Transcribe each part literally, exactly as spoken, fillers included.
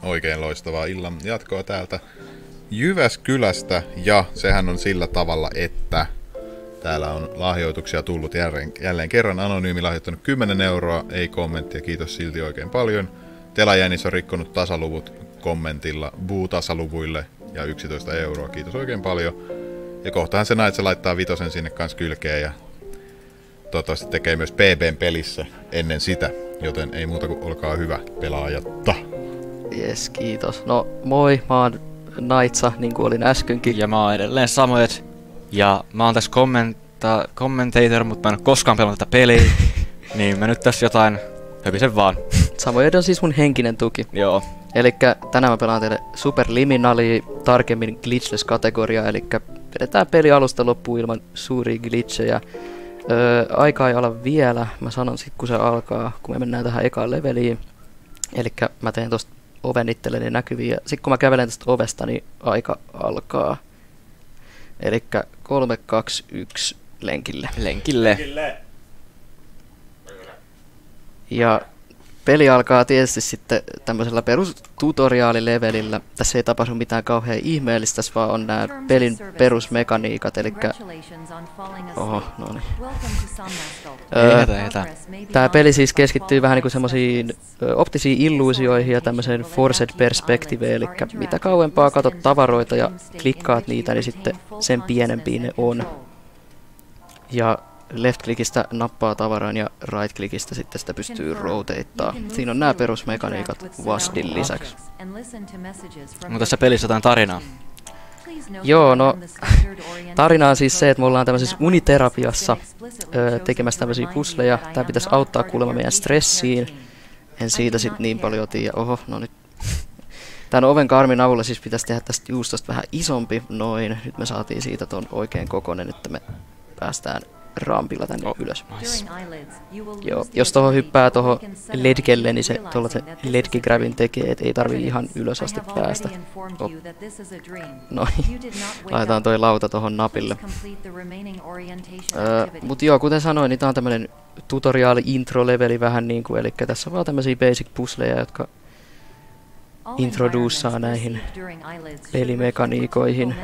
oikein loistavaa illan jatkoa täältä Jyväskylästä. Ja sehän on sillä tavalla, että täällä on lahjoituksia tullut jälleen, jälleen kerran. Anonyymi lahjoittanut kymmenen euroa, ei kommenttia, kiitos silti oikein paljon. Tela Jänis on rikkonut tasaluvut kommentilla buu-tasaluvuille ja yksitoista euroa, kiitos oikein paljon. Ja kohtahan se näet, se laittaa vitosen sinne kanssa kylkeen ja toivottavasti tekee myös P B:n pelissä ennen sitä, joten ei muuta kuin olkaa hyvä pelaajatta. Jes, kiitos. No moi, mä oon Naitsa, niin kuin olin äskenkin. Ja mä oon edelleen Samoet. Ja mä oon tässä kommenta- commentator, mutta mä en oo koskaan pelannut tätä peliä. Niin mä nyt tässä jotain höpisen vaan. Samoet on siis mun henkinen tuki. Joo. Elikkä tänään mä pelaan teille Superliminalia, tarkemmin glitchless-kategoriaa, elikkä vedetään peli alusta loppuun ilman suuria glitchejä. Öö, aika ei ala vielä, mä sanon sit kun se alkaa, kun me mennään tähän ekaan leveliin. Elikkä mä teen tosta oven itselleni näkyviin ja sit kun mä kävelen tästä ovesta, niin aika alkaa. Elikkä kolme, kaksi, yksi lenkille. Lenkille. Lenkille. Ja peli alkaa tietysti sitten tämmöisellä perustutoriaalilevelillä. Tässä ei tapahdu mitään kauhean ihmeellistä, tässä vaan on nämä pelin perusmekaniikat, elikkä... Oho, no niin. Öö, Tää peli siis keskittyy vähän niinku semmoisiin ö, optisiin illuusioihin ja tämmöiseen forced perspective, eli mitä kauempaa katot tavaroita ja klikkaat niitä, niin sitten sen pienempiä ne on. Ja left-klikistä nappaa tavaran ja right-klikistä sitten sitä pystyy rotateaa. Siinä on nämä perusmekaniikat W A S Din lisäksi. Onko tässä pelissä jotain tarinaa? Joo, no tarina on siis se, että me ollaan tämmöisessä uniterapiassa ö, tekemässä tämmöisiä pusleja. Tää pitäisi auttaa kuulemma meidän stressiin. En siitä sit niin paljon tiedä. Oho, no nyt. Tän oven karmin avulla siis pitäisi tehdä tästä juustosta vähän isompi. Noin, nyt me saatiin siitä ton oikein kokonen, että me päästään rampilla tänne oh, ylös. Nice. Joo, jos tohon hyppää tohon ledgelle, niin se tuollaisen ledge grabin tekee, et ei tarvii ihan ylös asti päästä. Oh. Noin, laitetaan toi lauta tohon napille. Öö, mut joo, kuten sanoin, niin tää on tämmönen tutoriaali intro-leveli vähän niinku, eli tässä on vaan tämmösiä basic puzzleja, jotka introducea näihin pelimekaniikoihin.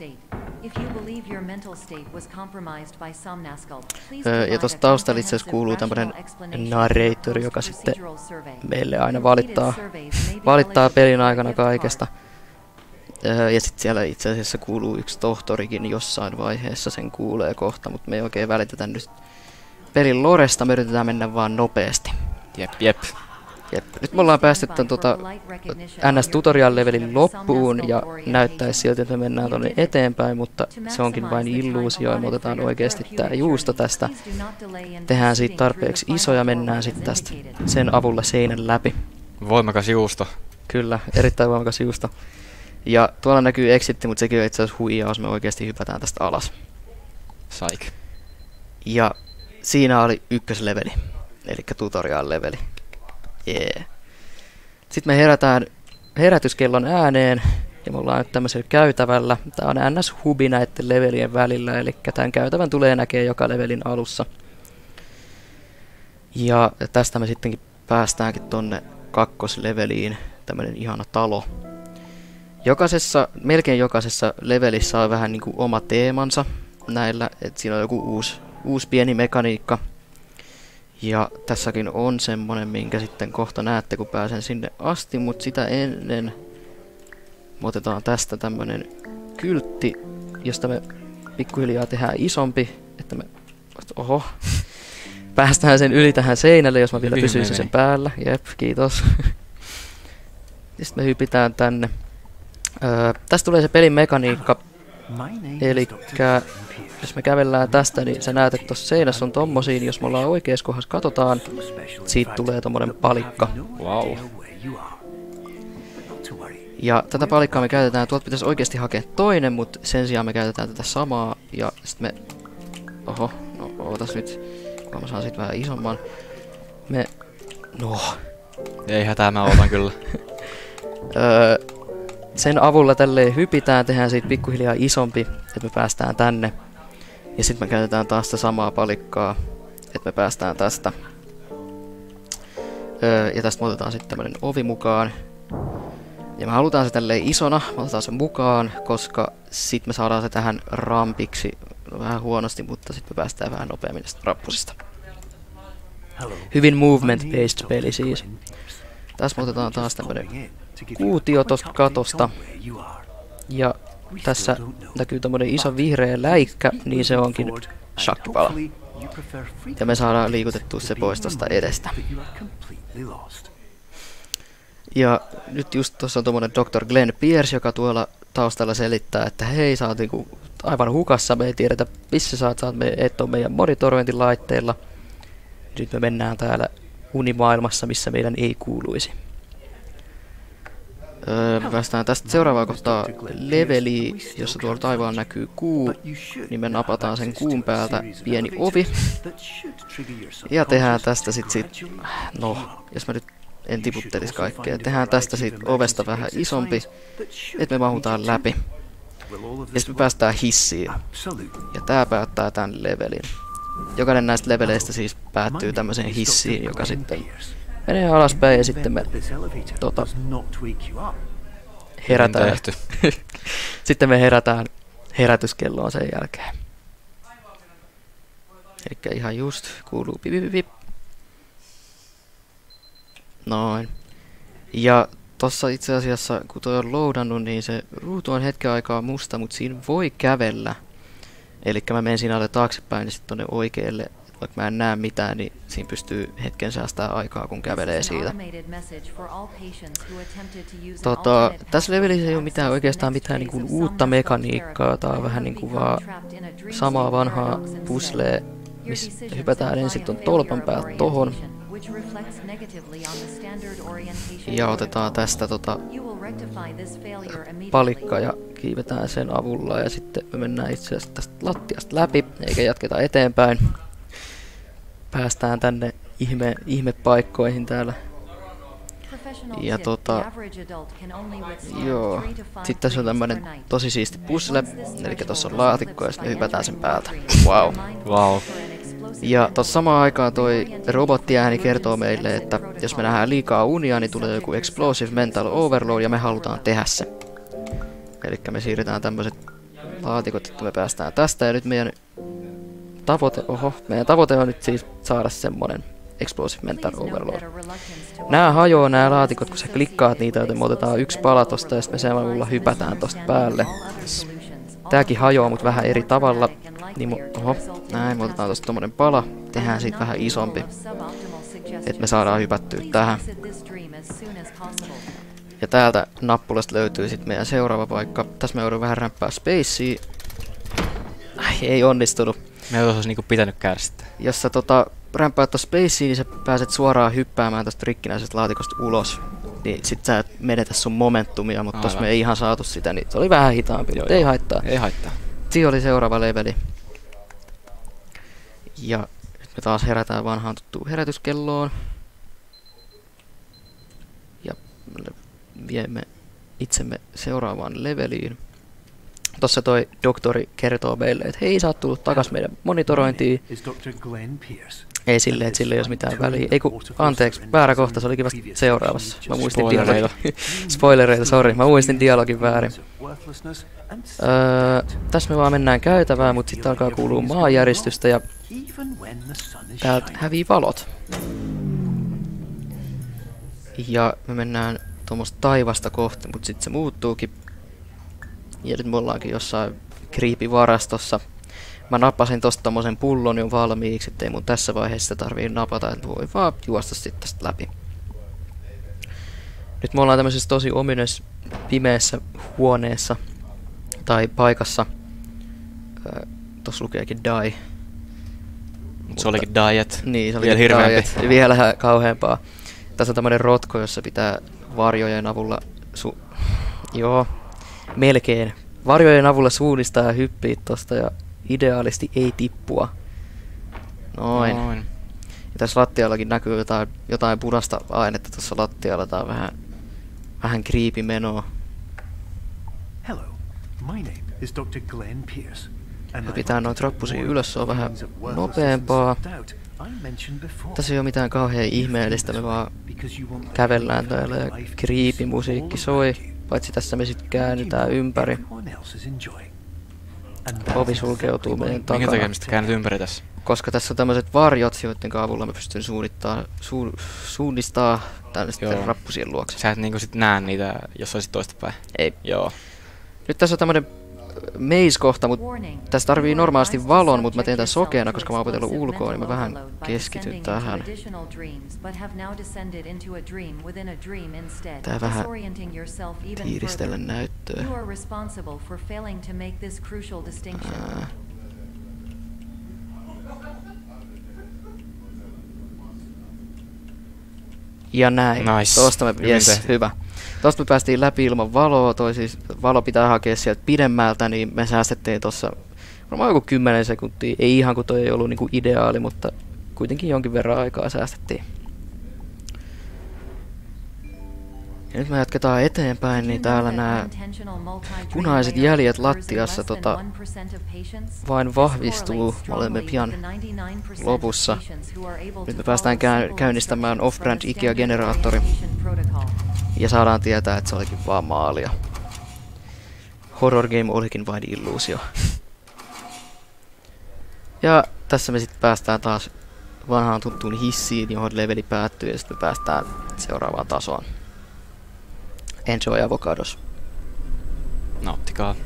Öö, ja tuossa taustalla itse asiassa kuuluu tämmönen narrator, joka sitten meille aina valittaa, valittaa pelin aikana kaikesta. Öö, ja sitten siellä itse asiassa kuuluu yksi tohtorikin jossain vaiheessa, sen kuulee kohta, mutta me ei oikein välitetä nyt pelin loresta, me yritetään mennä vaan nopeasti. Jep, jep. Jep. Nyt me ollaan päästy tämän tota, N S-tutorial-levelin loppuun ja näyttäisi siltä, että me mennään tuonne eteenpäin, mutta se onkin vain illuusio ja me otetaan oikeasti tää juusto tästä. Tehdään siitä tarpeeksi iso ja mennään sitten tästä sen avulla seinän läpi. Voimakas juusto. Kyllä, erittäin voimakas juusto. Ja tuolla näkyy exitti, mutta sekin on itse asiassa huijaus, me oikeasti hypätään tästä alas. Saik. Ja siinä oli ykkösleveli, eli tutorial-leveli. Yeah. Sitten me herätään herätyskellon ääneen ja me ollaan nyt tämmöisellä käytävällä. Tää on N S-hubi näiden levelien välillä, eli tämän käytävän tulee näkee joka levelin alussa. Ja tästä me sittenkin päästäänkin tonne kakkosleveliin, tämmönen ihana talo. Jokaisessa, melkein jokaisessa levelissä on vähän niinku oma teemansa näillä, että siinä on joku uusi, uusi pieni mekaniikka. Ja tässäkin on semmonen, minkä sitten kohta näette, kun pääsen sinne asti, mutta sitä ennen me otetaan tästä tämmönen kyltti, josta me pikkuhiljaa tehdään isompi, että me, oho, päästään sen yli tähän seinälle, jos mä vielä pysyisin sen päällä. Jep, kiitos. Sitten me hypitään tänne. Öö, tästä tulee se pelin mekaniikka, elikkä jos me kävellään tästä, niin sä näet, että tuossa seinässä on tommosiin, jos me ollaan oikeassa kohdassa katsotaan, siitä tulee tommonen palikka. Wow. Ja tätä palikkaa me käytetään, tuolta pitäisi oikeasti hakea toinen, mutta sen sijaan me käytetään tätä samaa, ja sit me... Oho, no ootas nyt, kun mä saan sit vähän isomman. Me... No... Ei hätää, mä ootan kyllä. öö, sen avulla tälleen hypitään, tehdään siitä pikkuhiljaa isompi, että me päästään tänne. Ja sitten me käytetään taas sitä samaa palikkaa, että me päästään tästä. Öö, ja tästä me otetaan sitten tämmönen ovi mukaan. Ja me halutaan se tälleen isona, me otetaan se mukaan, koska sit me saadaan se tähän rampiksi vähän huonosti, mutta sitten me päästään vähän nopeammin tästä rappusista. Hyvin movement-based peli siis. Tässä me otetaan taas tämmönen kuutio tosta katosta. Ja tässä näkyy tämmönen iso vihreä läikkä, niin se onkin shakkipala. Ja me saadaan liikutettua se pois tosta edestä. Ja nyt just tuossa on tommonen doktor Glenn Pierce, joka tuolla taustalla selittää, että hei, sä oot niinku aivan hukassa, me ei tiedetä missä sä oot, sä oot me, et on meidän monitorointilaitteella. Nyt me mennään täällä unimaailmassa, missä meidän ei kuuluisi. Öö, me päästään tästä seuraavaan kohtaa leveliin, jossa tuolla taivaan näkyy kuu, niin me napataan sen kuun päältä pieni ovi. Ja tehdään tästä sit sit, no, jos mä nyt en tiputtelisi kaikkea, tehdään tästä sit ovesta vähän isompi, että me mahutaan läpi. Ja sitten me päästään hissiin. Ja tää päättää tän levelin. Jokainen näistä leveleistä siis päättyy tämmöiseen hissiin, joka sitten menee alaspäin ja sitten me tota, herätään. Sitten me herätään herätyskelloon sen jälkeen. Elikkä ihan just kuuluu pipipipip. Noin. Ja tossa itse asiassa, kun toi on loadannut, niin se ruutu on hetken aikaa musta, mutta siinä voi kävellä. Elikkä mä menen siinä alle taaksepäin ja sitten tonne oikealle. Vaikka mä en näe mitään, niin siinä pystyy hetken säästää aikaa, kun kävelee siitä. Tota, tässä levelissä ei ole mitään, oikeastaan mitään niin kuin uutta mekaniikkaa. Tää on vähän niin kuin vaan samaa vanhaa puzzlea, missä hypätään ensin ton tolpan päältä tohon. Ja otetaan tästä tota palikka ja kiivetään sen avulla ja sitten me mennään itse asiassa tästä lattiasta läpi, eikä jatketa eteenpäin. Päästään tänne ihme, ihmepaikkoihin täällä. Ja tota, joo, sitten tässä on tämmönen tosi siisti puzzle, eli tossa on laatikko ja sitten me hypätään sen päältä. Wow. Wow. Ja tossa samaan aikaan toi robottiääni kertoo meille, että jos me nähdään liikaa unia, niin tulee joku explosive mental overload ja me halutaan tehdä se. Elikkä me siirretään tämmöiset laatikot, että me päästään tästä ja nyt meidän tavoite, oho, meidän tavoite on nyt siis saada semmonen explosive mental overload. Nää hajoaa nää laatikot, kun sä klikkaat niitä, joten me otetaan yksi pala tosta ja sitten me sen avulla hypätään tosta päälle. Tääkin hajoaa, mut vähän eri tavalla. Niin mu oho, näin, me otetaan tosta tommonen pala, tehdään siitä vähän isompi, että me saadaan hypättyä tähän. Ja täältä nappulasta löytyy sitten meidän seuraava paikka. Tässä me joudun vähän rämpää spacea. Ai, ei onnistunut. Me olisi niinku pitänyt kärsittää. Jos sä tota, rämppäät tossa spacea, niin sä pääset suoraan hyppäämään tosta rikkinäisestä laatikosta ulos. Niin sit sä et menetä sun momentumia, mutta tossa me ei ihan saatu sitä, niin se oli vähän hitaampi, mutta ei haittaa. Ei haittaa. Siinä oli seuraava leveli. Ja nyt me taas herätään vanhaan tuttuun herätyskelloon. Ja viemme itsemme seuraavaan leveliin. Tossa toi doktori kertoo meille, että hei, sä oot tullut takas meidän monitorointiin. Ei silleen, että sille ei olisi mitään väliä. Ei kun, anteeksi, väärä kohta, se olikin vasta seuraavassa. Mä muistin dialogin. Spoilereita, sori, mä muistin dialogin väärin. Öö, tässä me vaan mennään käytävään, mutta sitten alkaa kuulua maanjäristystä ja täältä hävii valot. Ja me mennään tuommoista taivasta kohti, mutta sitten se muuttuukin. Ja nyt me ollaankin jossain creepy-varastossa. Mä napasin tosta tommosen pullon jo valmiiksi, ettei mun tässä vaiheessa tarvii napata, että voi vaan juosta sitten tästä läpi. Nyt me ollaan tämmöisessä tosi ominous pimeässä huoneessa tai paikassa. Öö, tossa lukeekin die. Mutta se olikin diet. Niin, se olikin vielä diet. Vielä kauheampaa. Tässä on tämmönen rotko, jossa pitää varjojen avulla su... Joo, melkein. Varjojen avulla suunnistaa ja hyppii tosta ja ideaalisti ei tippua. Noin. Noin. Ja tässä lattiallakin näkyy jotain, jotain punaista ainetta tuossa lattialla. Tää on vähän, vähän creepy menoa. Hello, my name is doctor Glenn Pierce. Ja pitää noita rappusia ylös, se on vähän nopeampaa. Tässä ei ole mitään kauhean ihmeellistä, me vaan because you want the kävellään family täällä ja life to creepy-musiikki all soi. about you. Paitsi tässä me sitten You käännytään know ympäri. everyone else is enjoying. And that's Ovi sulkeutuu exactly meidän why Minkä takana. takia mistä käännyt ympäri tässä? Koska tässä on tämmöiset varjot, joiden avulla me pystyn suunnittaa, su, suunnistaa tänne sitten Joo. rappusien luokse. Sä et niinku sit näe niitä, jos olisit toistapäin. Ei. Joo. Nyt tässä on tämmönen maze-kohta, mutta tässä tarvii normaalisti valon, mutta mä teen tän sokeena, koska mä oon opetellut ulkoa, niin mä vähän keskityn tähän. Tää vähän tiiristellä näyttöä. Ää. Ja näin. Nice. Tosta me, Hyvin yes, tehty. hyvä. Tosta me päästiin läpi ilman valoa, toi siis valo pitää hakea sieltä pidemmältä, niin me säästettiin tossa varmaan joku kymmenen sekuntia. Ei ihan kun toi ei ollut niinku ideaali, mutta kuitenkin jonkin verran aikaa säästettiin. Ja nyt me jatketaan eteenpäin, niin täällä nämä punaiset jäljet lattiassa tota, vain vahvistuu. Me olemme pian lopussa. Nyt me päästään käy- käynnistämään off-brand IKEA-generaattori. Ja saadaan tietää, että se olikin vaan maalia. Horror game olikin vain illuusio. Ja tässä me sitten päästään taas vanhaan tuttuun hissiin, johon leveli päättyy, ja sitten me päästään seuraavaan tasoon. Enjoy avocados. Nauttikaa.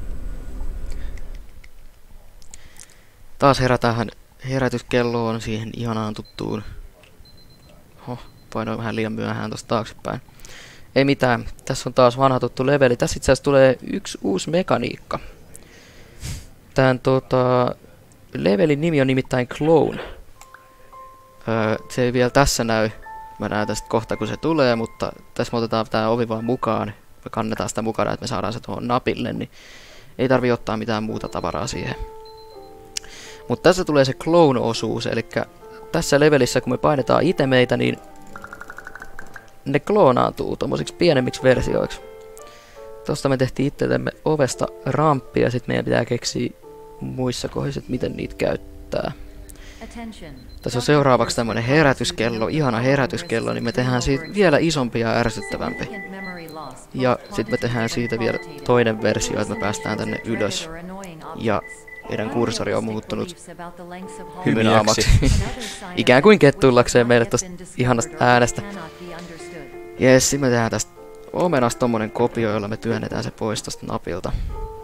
Taas herätään herätyskelloon siihen ihanaan tuttuun. Oho, painoin vähän liian myöhään tosta taaksepäin. Ei mitään, tässä on taas vanha tuttu leveli. Tässä itse asiassa tulee yksi uusi mekaniikka. Tän tota, levelin nimi on nimittäin Clone. Öö, se ei vielä tässä näy. Mä näen tästä kohta kun se tulee, mutta tässä me otetaan tää ovi vaan mukaan. Me kannetaan sitä mukana, että me saadaan se tuohon napille, niin ei tarvi ottaa mitään muuta tavaraa siihen. Mutta tässä tulee se clone-osuus, eli tässä levelissä kun me painetaan itemeitä, niin ne kloonaantuu tommosiksi pienemmiksi versioiksi. Tosta me tehtiin itsellemme ovesta ramppia, ja sit meidän pitää keksiä muissa kohdissa, että miten niitä käyttää. Tässä on seuraavaksi tämmönen herätyskello, ihana herätyskello, niin me tehdään siitä vielä isompi ja ärsyttävämpi. Ja sit me tehdään siitä vielä toinen versio, että me päästään tänne ylös. Ja meidän kursori on muuttunut hymynaamaksi. Ikään kuin kettuillakseen meille tosta ihanasta äänestä. Jes, sit me tehdään tästä omenasta tommonen kopio, jolla me työnnetään se pois tosta napilta.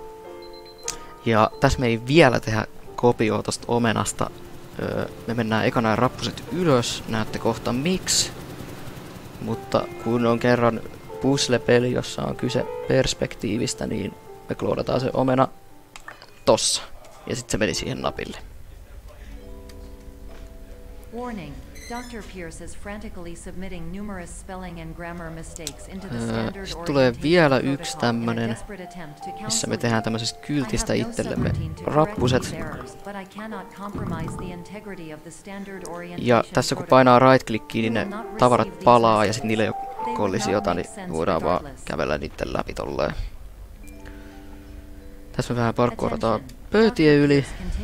Ja tässä me ei vielä tehdä kopioa tosta omenasta. Öö, me mennään ekana rappuset ylös, näette kohta miksi. Mutta kun on kerran puzzle-peli, jossa on kyse perspektiivistä, niin me kloodataan se omena tossa. Ja sitten se meni siihen napille. Warning. doctor Pierce is frantically submitting numerous spelling and grammar mistakes into the Öö, standard sit tulee orientation vielä protocol yksi in a tämmönen, desperate attempt to missä counsel me you. tehdään tämmöisestä I kyltistä have no itsellemme subroutine to correct rappuset. these errors, but I cannot compromise the integrity of the standard Ja orientation tässä kun protocol. painaa right-klikkiä, niin ne tavarat palaa ja sitten niille ei ole kollisiota, niin voidaan vaan kävellä niitten läpi tolleen. Tässä me vähän parkourataan pöytien yli.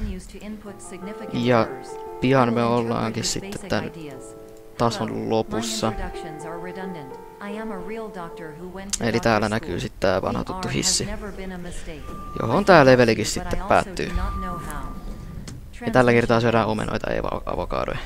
Ja pian me ollaankin sitten tämän tason lopussa. Eli täällä näkyy sitten tää vanha tuttu hissi, johon tää levelikin sitten päättyy. Ja tällä kertaa syödään omenoita, ei vaan avokadoja.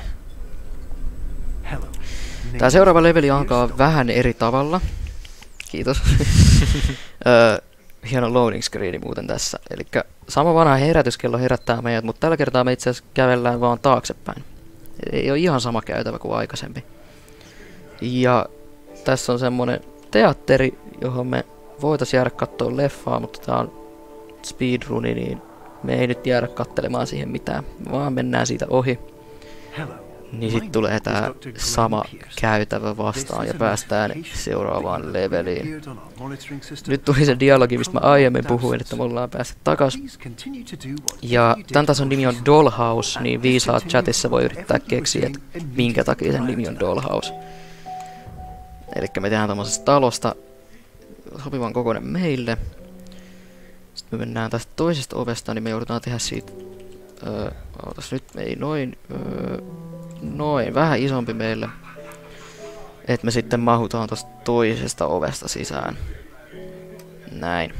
Tää seuraava leveli alkaa vähän eri tavalla. Kiitos. Öö, hieno loading screeni muuten tässä. Elikkä sama vanha herätyskello herättää meidät, mutta tällä kertaa me itse asiassa kävellään vaan taaksepäin. Ei ole ihan sama käytävä kuin aikaisempi. Ja tässä on semmonen teatteri, johon me voitais jäädä kattoo leffaa, mutta tää on speedruni, niin me ei nyt jäädä kattelemaan siihen mitään, vaan mennään siitä ohi. Niin sit tulee tää sama käytävä vastaan ja päästään seuraavaan leveliin. Nyt tuli se dialogi, mistä mä aiemmin puhuin, että me ollaan päästy takas. Ja tän tason nimi on Dollhouse, niin viisaat chatissa voi yrittää keksiä, että minkä takia sen nimi on Dollhouse. Elikkä me tehdään tommosesta talosta sopivan kokoinen meille. Sitten me mennään tästä toisesta ovesta, niin me joudutaan tehdä siitä... Öö, ootas nyt, ei noin... Öö, noin, vähän isompi meille. että me sitten mahutaan tosta toisesta ovesta sisään. Näin.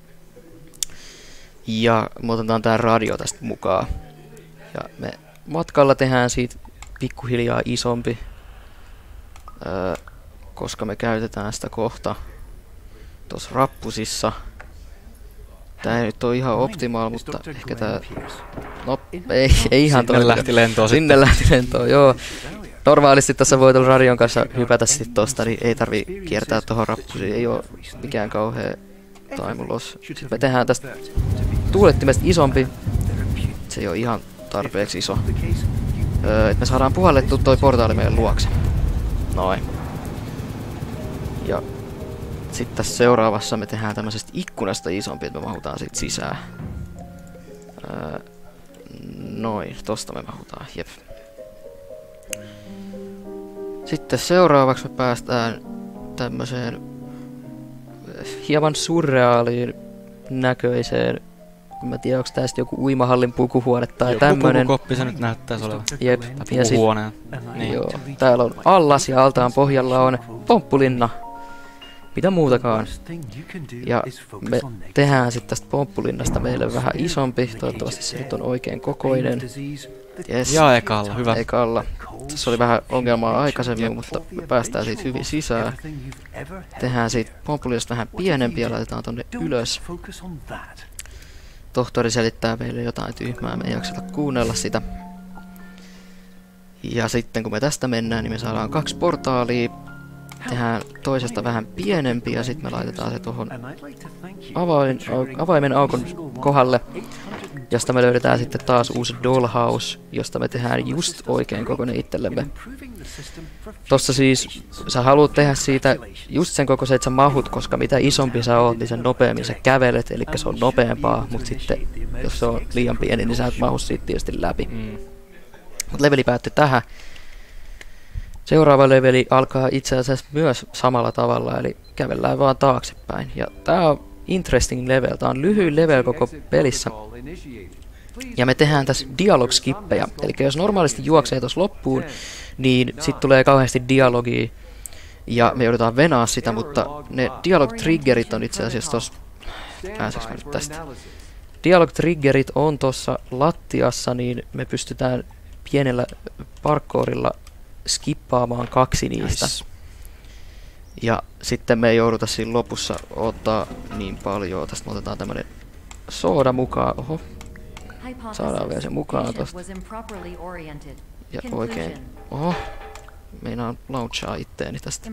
Ja me otetaan tää radio tästä mukaan. Ja me matkalla tehdään siitä pikkuhiljaa isompi. Öö, koska me käytetään sitä kohta tossa rappusissa. Tää ei nyt ole ihan optimaal, mutta ehkä tää... No, ei, ei ihan Sinne toinen. lähti lentoon Sinne lähti lentoon, joo. Normaalisti tässä voi tuolla radion kanssa hypätä sit tosta, niin ei tarvi kiertää tohon rappusiin. Ei oo mikään kauhea time loss. Sitten me tehdään tästä tuulettimesta isompi. Se ei oo ihan tarpeeksi iso. Öö, et me saadaan puhallettua toi portaali meidän luokse. Noin. Ja sitten tässä seuraavassa me tehdään tämmöisestä ikkunasta isompi, että me mahutaan siitä sisään. Öö, noin, tosta me mahutaan, jep. Sitten seuraavaksi me päästään tämmöiseen hieman surreaaliin näköiseen. Mä tiedän, onko tää joku uimahallin pukuhuone tai tämmönen. Pukukoppi se nyt näyttäis olevan. Jep. Ja sit, Pukuhuoneen. Niin. joo, täällä on allas ja altaan pohjalla on pomppulinna. Mitä muutakaan. Ja me tehdään sitten tästä pomppulinnasta meille vähän isompi. Toivottavasti se nyt on oikein kokoinen. Yes. Ja ekalla, hyvä. Ekalla. Tässä oli vähän ongelmaa aikaisemmin, mutta me päästään siitä hyvin sisään. Tehdään siitä pomppulinnasta vähän pienempi ja laitetaan tonne ylös. Tohtori selittää meille jotain tyhmää, me ei jakseta kuunnella sitä. Ja sitten kun me tästä mennään, niin me saadaan kaksi portaalia. Tehdään toisesta vähän pienempi ja sitten me laitetaan se tuohon avain, avaimen aukon kohdalle, josta me löydetään sitten taas uusi dollhouse, josta me tehdään just oikein kokoinen itsellemme. Tossa siis sä haluat tehdä siitä just sen kokoisen, että sä mahut, koska mitä isompi sä oot, niin sen nopeammin sä kävelet, eli se on nopeampaa, mutta sitten jos se on liian pieni, niin sä et mahu siitä tietysti läpi. Mm. Mut leveli päättyi tähän. Seuraava leveli alkaa itse asiassa myös samalla tavalla, eli kävellään vaan taaksepäin. Ja tää on interesting level, tää on lyhyin level koko pelissä. Ja me tehdään tässä dialog-skippejä, eli jos normaalisti juoksee tuossa loppuun, niin sit tulee kauheasti dialogia. Ja me joudutaan venaa sitä, mutta ne dialog-triggerit on itse asiassa tossa... Pääseekö mä nyt tästä? Dialog-triggerit on tossa lattiassa, niin me pystytään pienellä parkourilla skippaamaan kaksi niistä. Nice. Ja sitten me ei jouduta siinä lopussa ottaa niin paljon. Tästä me otetaan tämmönen sooda mukaan. Oho. Saadaan vielä se mukaan tosta. Ja oikein. Oho. Meinaan launchaa itteeni tästä.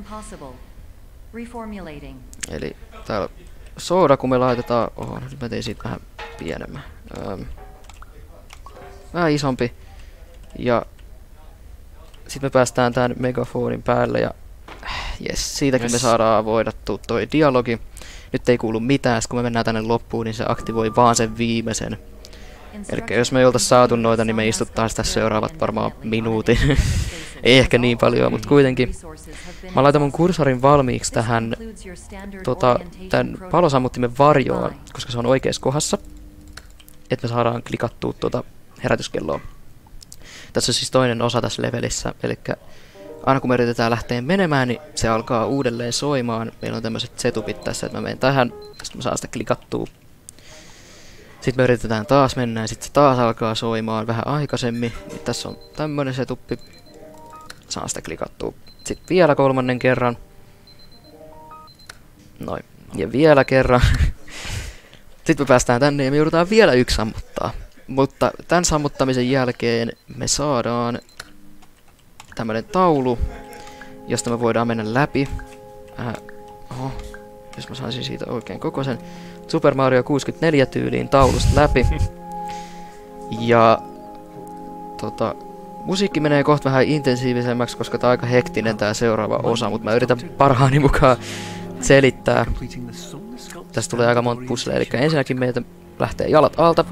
Eli täällä sooda kun me laitetaan... Oho, nyt mä tein siitä vähän pienemmän. Öm. Vähän isompi. Ja sitten me päästään tämän megafonin päälle ja jes, siitäkin yes. me saadaan voidattua toi dialogi. Nyt ei kuulu mitään, kun me mennään tänne loppuun, niin se aktivoi vaan sen viimeisen. Eli jos me ei oltais saatu noita, niin me istuttaan sitä seuraavat varmaan minuutin. Ei ehkä niin paljon, mutta kuitenkin. Mä laitan mun kursorin valmiiksi tähän tota, tämän palosammuttimen varjoon, koska se on oikeassa kohdassa. Että me saadaan klikattua tuota herätyskelloa. Tässä on siis toinen osa tässä levelissä, eli aina kun me yritetään lähteä menemään, niin se alkaa uudelleen soimaan. Meillä on tämmöiset setupit tässä, että mä menen tähän, sitten mä saan sitä klikattua. Sitten me yritetään taas mennä ja sitten se taas alkaa soimaan vähän aikaisemmin. Niin tässä on tämmönen setuppi, saan sitä klikattua. Sitten vielä kolmannen kerran. Noin, ja vielä kerran. Sitten me päästään tänne ja me joudutaan vielä yksi sammuttaa. Mutta tämän sammuttamisen jälkeen me saadaan tämmönen taulu, josta me voidaan mennä läpi. Äh, oho, jos mä saisin siitä oikein kokoisen Super Mario kuusikymmentäneljä tyyliin taulusta läpi. Ja tota, musiikki menee kohta vähän intensiivisemmäksi, koska tää on aika hektinen tää seuraava osa, mutta mä yritän parhaani mukaan selittää. Tästä tulee aika monta puzzlea, eli ensinnäkin meitä lähtee jalat alta.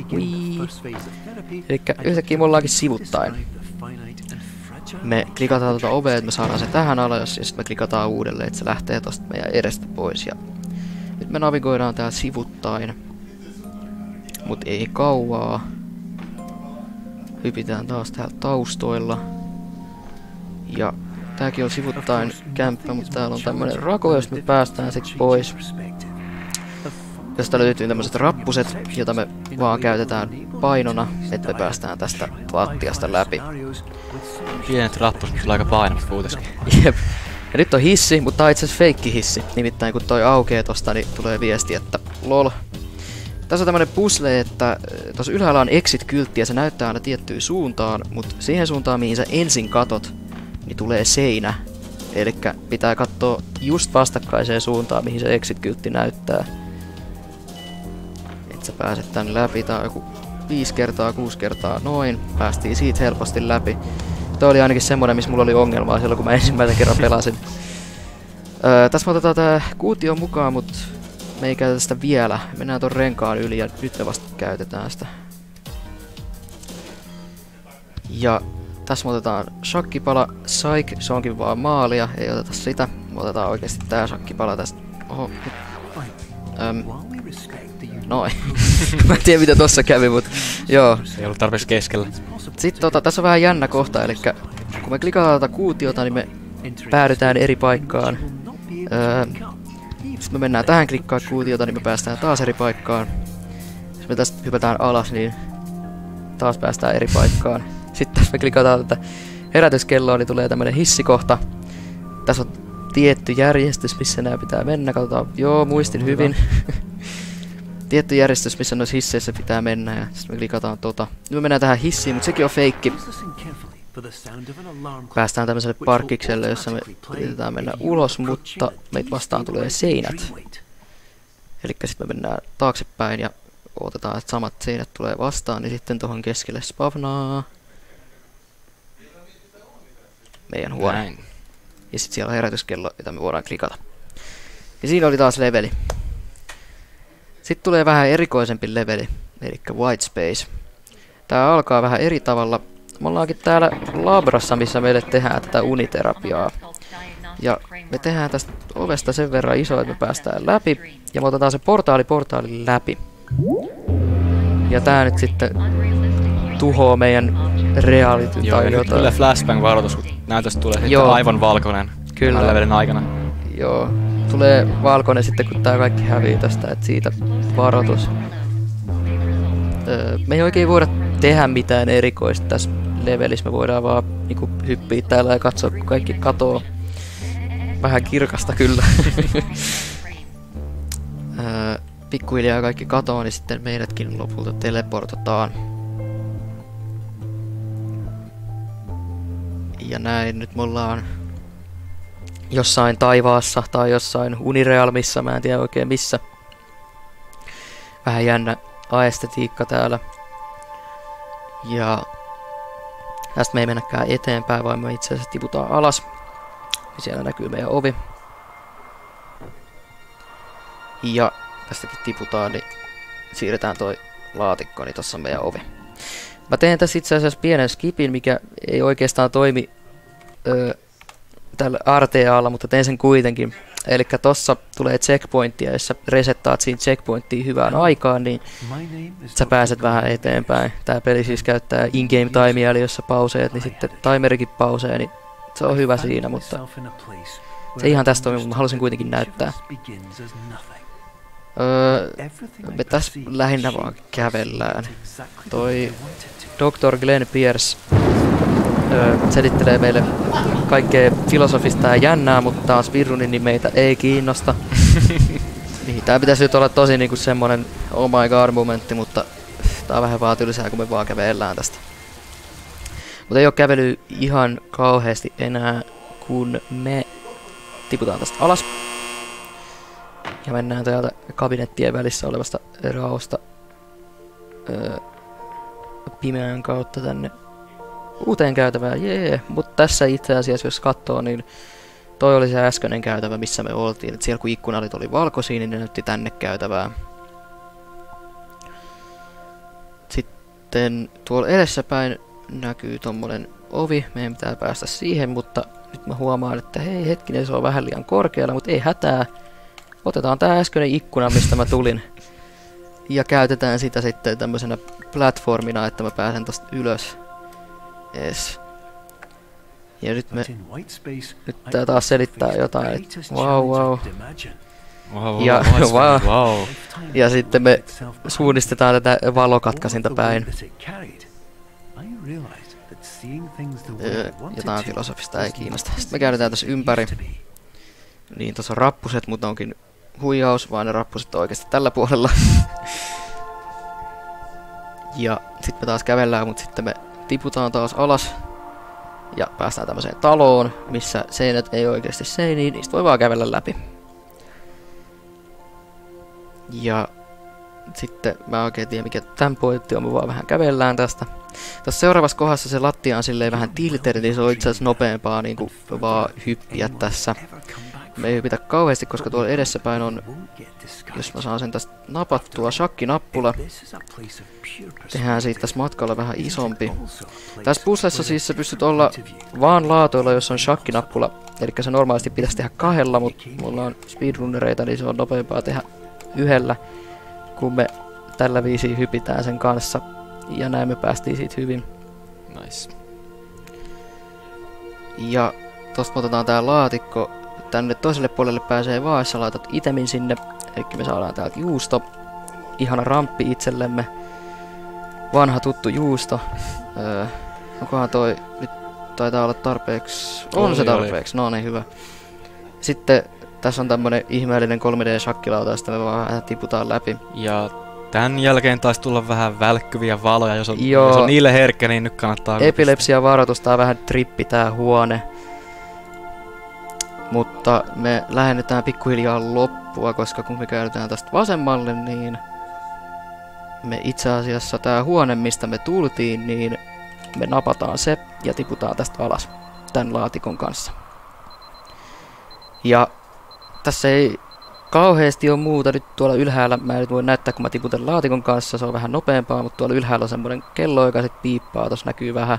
Eli yhtäkkiä me ollaankin sivuttain. Me klikataan tuota ovea, että me saadaan se tähän alas, ja sitten me klikataan uudelleen, että se lähtee tosta meidän edestä pois. Ja nyt me navigoidaan täällä sivuttain. Mut ei kauaa. Hypitään taas täällä taustoilla. Ja tääkin on sivuttain kämppä, mutta täällä on tämmönen rako, josta me päästään sit pois. Josta löytyy tämmöiset rappuset, jota me vaan käytetään painona, että me päästään tästä lattiasta läpi. Pienet rappuset tulee aika painavat kuitenkin. Jep. Ja nyt on hissi, mutta tää on itse asiassa feikki-hissi. Nimittäin kun toi aukeaa tosta, niin tulee viesti, että lol. Tässä on tämmönen puzzle, että tuossa ylhäällä on exit-kyltti ja se näyttää aina tiettyyn suuntaan, mutta siihen suuntaan, mihin sä ensin katot, niin tulee seinä. Elikkä pitää katsoa just vastakkaiseen suuntaan, mihin se exit-kyltti näyttää. Et sä pääset tän läpi, tää on joku viisi kertaa, kuusi kertaa noin. Päästiin siitä helposti läpi. Toi oli ainakin semmonen, missä mulla oli ongelmaa silloin, kun mä ensimmäisen kerran pelasin. Öö, tässä me otetaan tää kuutio mukaan, mut me ei käytetä sitä vielä. Mennään ton renkaan yli ja nyt me vasta käytetään sitä. Ja tässä me otetaan shakkipala. Psych, se onkin vaan maalia, ei oteta sitä. Me otetaan oikeesti tää shakkipala tästä. Oho, nyt. Öm. Noin. Mä en tiedä mitä tossa kävi, mut joo. Se ei ollut tarpeeksi keskellä. Sitten tota, tässä on vähän jännä kohta, eli kun me klikataan tätä kuutiota, niin me päädytään eri paikkaan. Öö, Sitten me mennään tähän klikkaa kuutiota, niin me päästään taas eri paikkaan. Jos me tästä hypätään alas, niin taas päästään eri paikkaan. Sitten tässä me klikataan tätä herätyskelloa, niin tulee tämmönen hissikohta. Tässä on tietty järjestys, missä nämä pitää mennä. Katsotaan, joo, muistin hyvin. Tietty järjestys, missä noissa hisseissä pitää mennä, ja sitten me klikataan tota. Nyt me mennään tähän hissiin, mutta sekin on feikki. Päästään tämmöiselle parkkikselle, jossa me yritetään mennä ulos, mutta meitä vastaan tulee seinät. Elikkä sitten me mennään taaksepäin ja odotetaan, että samat seinät tulee vastaan, niin sitten tuohon keskelle spavnaa meidän huone. Näin. Ja sitten siellä on herätyskello, jota me voidaan klikata. Ja siinä oli taas leveli. Sitten tulee vähän erikoisempi leveli, eli White Space. Tää alkaa vähän eri tavalla. Me ollaankin täällä labrassa, missä meille tehdään tätä uniterapiaa. Ja me tehdään tästä ovesta sen verran iso, että me päästään läpi. Ja me otetaan se portaali portaalin läpi. Ja tää nyt sitten tuhoo meidän reality Joo, tai nyt jotain. kyllä flashbang-varoitus, kun näytöstä tulee sitten Joo. aivan valkoinen. Kyllä. Tämän levelin aikana. Joo. Tulee valkoinen sitten, kun tää kaikki hävii tästä, et siitä varoitus. Öö, me ei oikein voida tehdä mitään erikoista tässä levelissä. Me voidaan vaan niinku hyppiä täällä ja katsoa, kun kaikki katoo. Vähän kirkasta kyllä. öö, pikkuhiljaa kaikki katoo, niin sitten meidätkin lopulta teleportataan. Ja näin, nyt me ollaan jossain taivaassa tai jossain unirealmissa, mä en tiedä oikein missä. Vähän jännä aestetiikka täällä. Ja tästä me ei mennäkään eteenpäin, vaan me itse asiassa tiputaan alas. Ja siellä näkyy meidän ovi. Ja tästäkin tiputaan, niin siirretään toi laatikko, niin tossa on meidän ovi. Mä teen tässä itse asiassa pienen skipin, mikä ei oikeastaan toimi öö, tällä R T A:lla, mutta teen sen kuitenkin. Elikkä tossa tulee checkpointtia, jos sä resettaat siinä checkpointtiin hyvään aikaan, niin sä pääset vähän eteenpäin. Tää peli siis käyttää in-game timea, eli jos sä pauseet, niin sitten timerikin pausee, niin se on hyvä siinä, mutta se ihan tästä toimi, mutta mä halusin kuitenkin näyttää. Öö, me tässä lähinnä vaan kävellään. Toi doktor Glenn Pierce öö, selittelee meille kaikkea filosofista ja jännää, mutta taas Virunin niin meitä ei kiinnosta. Niin, tää pitäisi nyt olla tosi niinku semmonen oh my god momentti, mutta tää on vähän vaan tylsää, kun me vaan kävellään tästä. Mutta ei oo kävely ihan kauheasti enää, kun me tiputaan tästä alas. Ja mennään täältä kabinettien välissä olevasta raosta öö, pimeän kautta tänne uuteen käytävään, jee. Mutta tässä itse asiassa, jos katsoo, niin toi oli se äskeinen käytävä, missä me oltiin. Et siellä kun ikkunalit oli valkoisia, niin ne näytti tänne käytävään. Sitten tuolla edessäpäin näkyy tommonen ovi. Meidän pitää päästä siihen, mutta nyt mä huomaan, että hei hetkinen, se on vähän liian korkealla, mutta ei hätää. Otetaan tää äskeinen ikkuna, mistä mä tulin. Ja käytetään sitä sitten tämmöisenä platformina, että mä pääsen tosta ylös. Yes. Ja nyt me... But in white space, Nyt I tää taas selittää the jotain, et greatest wow, challenge I wow. could imagine. Wow, Ja- wow, wow, wow. wow. Lifetime Ja sitten me itself behind suunnistetaan tätä all of valokatkaisinta the päin. weight that it carried. I realized that seeing things the way Öö, I wanted jotain to filosofista was ei not kiinnosta. as Sitten me käydetään tässä easy as it ympäri. used to be. Niin tossa on rappuset, mutta onkin huijaus, vaan ne rappuset on oikeasti tällä puolella. Ja sitten me taas kävellään, mutta sitten me tiputaan taas alas. Ja päästään tämmöiseen taloon, missä seinät ei oikeasti seiniin, niistä voi vaan kävellä läpi. Ja sitten mä en oikein tiedä mikä tämän pointti on, me vaan vähän kävellään tästä. Tässä seuraavassa kohdassa se lattia on silleen vähän tilteri, niin se on itse asiassa nopeampaa niinku vaan hyppiä tässä. Me ei hypitä kauheasti, koska tuolla edessäpäin on, jos mä saan sen tästä napattua, shakkinappula. Tehdään siitä tässä matkalla vähän isompi. Tässä puslessa siis sä pystyt olla vaan laatoilla, jos on shakkinappula. Eli se normaalisti pitäisi tehdä kahdella, mutta mulla on speedrunnereita, niin se on nopeampaa tehdä yhdellä, kun me tällä viisiin hypitään sen kanssa. Ja näin me päästiin siitä hyvin. Nice. Ja tosta me otetaan tää laatikko. Tänne toiselle puolelle pääsee vaan, jos sä laitat itemin sinne. Eli me saadaan täältä juusto. Ihana ramppi itsellemme. Vanha tuttu juusto. Öö, onkohan toi nyt taitaa olla tarpeeksi? On Oli, se tarpeeksi, no niin hyvä. Sitten tässä on tämmönen ihmeellinen kolme D-shakkilauta, josta me vaan vähän tiputaan läpi. Ja tän jälkeen taisi tulla vähän välkkyviä valoja, jos on, Joo. jos on niille herkkä, niin nyt kannattaa... Epilepsia varoitus, tää on vähän trippi tää huone. Mutta me lähennytään pikkuhiljaa loppua, koska kun me käydään tästä vasemmalle, niin me itse asiassa tää huone, mistä me tultiin, niin me napataan se ja tiputaan tästä alas tän laatikon kanssa. Ja tässä ei kauheasti ole muuta nyt tuolla ylhäällä. Mä en nyt voi näyttää, kun mä tiputan laatikon kanssa, se on vähän nopeampaa, mutta tuolla ylhäällä on semmoinen kello, joka sit piippaa, tossa näkyy vähän.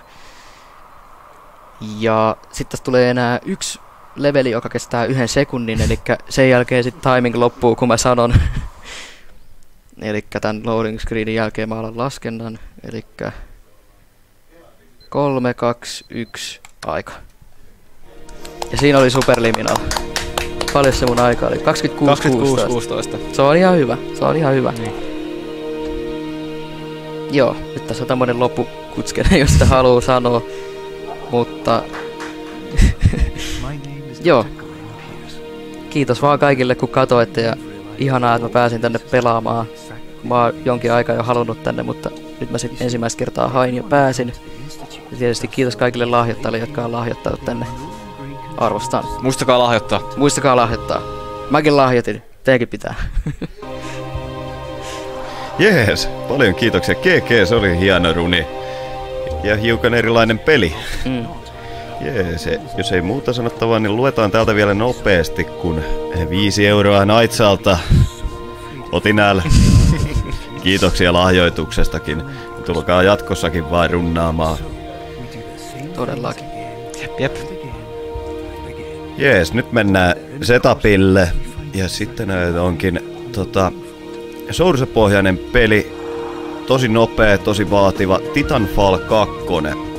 Ja sitten tässä tulee enää yksi leveli, joka kestää yhden sekunnin, eli sen jälkeen sitten timing loppuu, kun mä sanon. Eli tämän loading screenin jälkeen mä alan laskennan, eli kolme, kaksi, yksi, aika. Ja siinä oli superliminal. Paljon se mun aika oli? kaksikymmentäkuusi kuusitoista. Se on ihan hyvä, se on ihan hyvä. Niin. Joo, nyt tässä on tämmönen loppukutskene, jos sitä haluu sanoa. Mutta joo, kiitos vaan kaikille kun katoitte ja ihanaa, että mä pääsin tänne pelaamaan. Mä oon jonkin aikaa jo halunnut tänne, mutta nyt mä sitten ensimmäistä kertaa hain ja pääsin. Ja tietysti kiitos kaikille lahjoittajille, jotka on lahjoittanut tänne. Arvostan. Muistakaa lahjoittaa. Muistakaa lahjoittaa. Mäkin lahjoitin, teidänkin pitää. Jees, paljon kiitoksia. G G, se oli hieno runi. Ja hiukan erilainen peli. Mm. Jees, jos ei muuta sanottavaa, niin luetaan täältä vielä nopeasti, kun viisi euroa Naitsalta. Otin äällä. Kiitoksia lahjoituksestakin. Tulkaa jatkossakin vaan runnaamaan. Todellakin. Jep, jep. Jees, nyt mennään setupille. Ja sitten onkin tota, Source-pohjainen peli. Tosi nopea, tosi vaativa. Titanfall kaksi.